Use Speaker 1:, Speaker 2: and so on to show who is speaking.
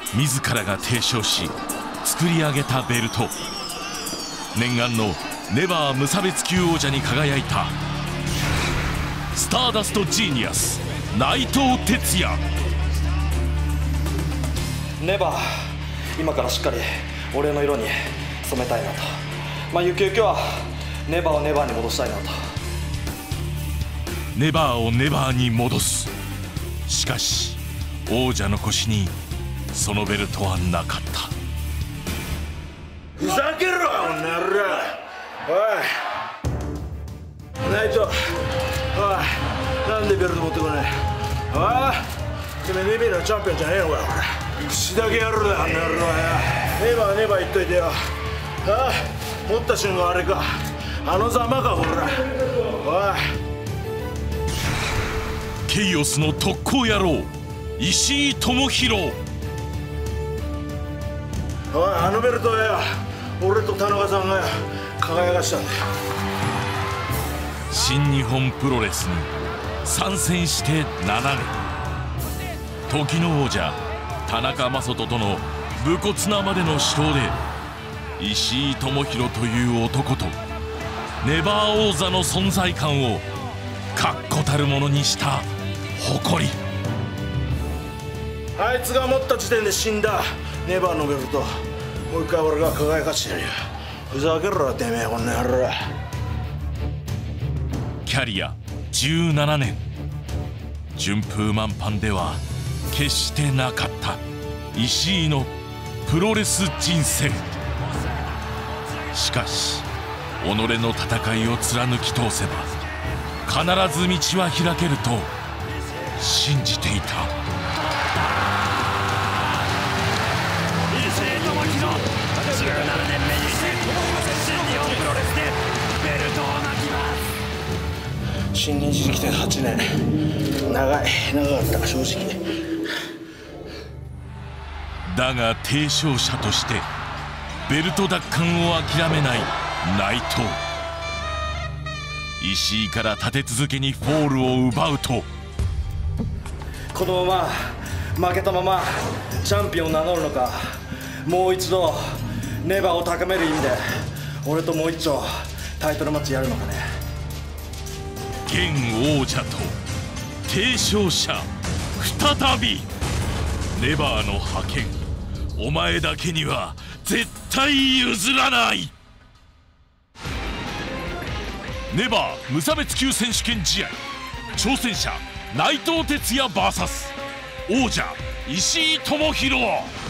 Speaker 1: 自らが提唱し作り上げたベルト、念願のネバー無差別級王者に輝いたスターダストジーニアス内藤哲也。
Speaker 2: ネバー、今からしっかり俺の色に染めたいなと。ゆくゆくはネバーをネバーに戻したいなと。
Speaker 1: ネバーをネバーに戻す。しかし王者の腰にそのベルトはなかった。
Speaker 3: ふざけろこの野郎。おい内藤、おいなんでベルト持ってこない。おいてめえネビーのチャンピオンじゃねえのかよ。口だけやるだあんな野郎や。ネバーネバー言っといてよ。持った瞬間あれか、あのざまかほら。おい
Speaker 1: ケイオスの特攻野郎石井智弘。
Speaker 3: おいあのベルトはよ、俺と田中さんが輝かしたんだよ。
Speaker 1: 新日本プロレスに参戦して7年、時の王者田中将人との武骨なまでの死闘で石井智弘という男とネバー王座の存在感を確固たるものにした誇り。
Speaker 3: あいつが持った時点で死んだネバーのベルト、もう一回俺が輝かしてやるよ。ふざけろてめえこんな野郎。
Speaker 1: キャリア17年、順風満帆では決してなかった石井のプロレス人生。しかし己の戦いを貫き通せば必ず道は開けると信じていた。
Speaker 4: 石井智弘、17年目にして新日本プロレスでベルトを巻きます。
Speaker 3: 新日時期で8年、長かった正直。
Speaker 1: だが提唱者としてベルト奪還を諦めない内藤。石井から立て続けにフォールを奪うと、
Speaker 2: このまま負けたままチャンピオンを名乗るのか、もう一度ネバーを高める意味で俺ともう一丁タイトルマッチやるのかね。
Speaker 1: 現王者と提唱者再び。ネバーの覇権、お前だけには絶対譲らない。ネバー無差別級選手権試合、挑戦者内藤哲也 VS 王者石井智弘。